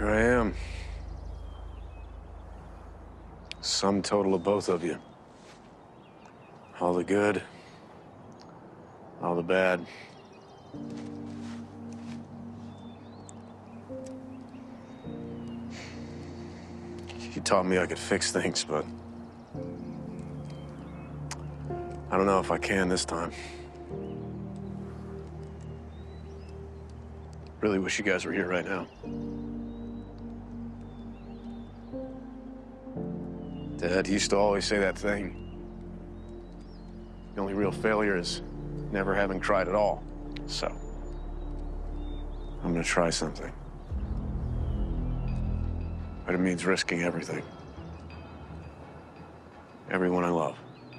Here I am. Sum total of both of you. All the good, all the bad. You taught me I could fix things, but I don't know if I can this time. Really wish you guys were here right now. Dad used to always say that thing. The only real failure is never having tried at all. So, I'm gonna try something. But it means risking everything. Everyone I love.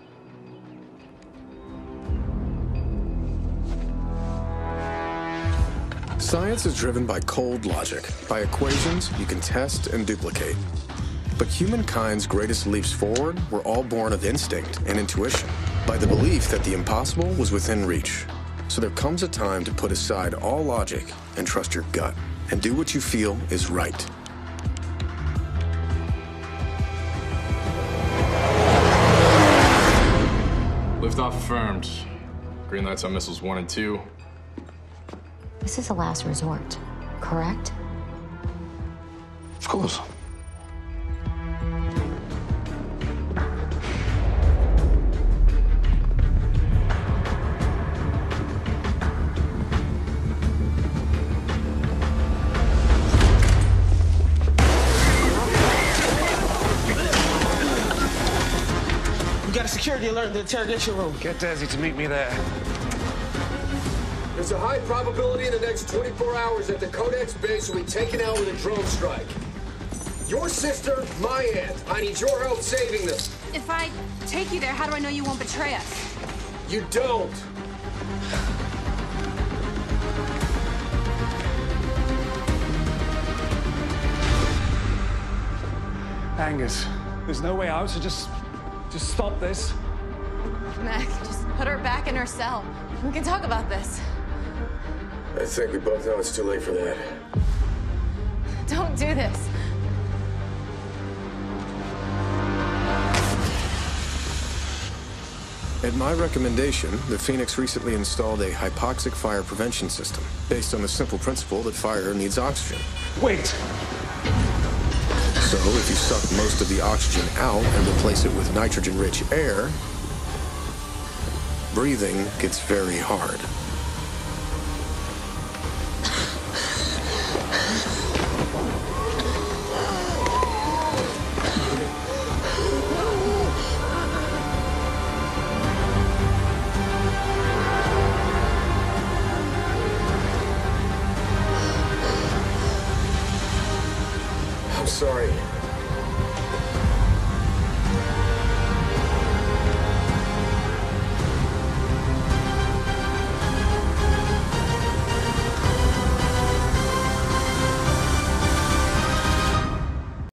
Science is driven by cold logic, by equations you can test and duplicate. But humankind's greatest leaps forward were all born of instinct and intuition, by the belief that the impossible was within reach. So there comes a time to put aside all logic and trust your gut, and do what you feel is right. Liftoff affirmed. Green lights on missiles 1 and 2. This is a last resort, correct? Of course. We got a security alert in the interrogation room. Get Desi to meet me there. There's a high probability in the next 24 hours that the Codex base will be taken out with a drone strike. Your sister, my aunt. I need your help saving them. If I take you there, how do I know you won't betray us? You don't. Angus, there's no way out, so just stop this. Mac, just put her back in her cell. We can talk about this. I think we both know it's too late for that. Don't do this. At my recommendation, the Phoenix recently installed a hypoxic fire prevention system based on the simple principle that fire needs oxygen. Wait! So if you suck most of the oxygen out and replace it with nitrogen-rich air, breathing gets very hard. I'm sorry.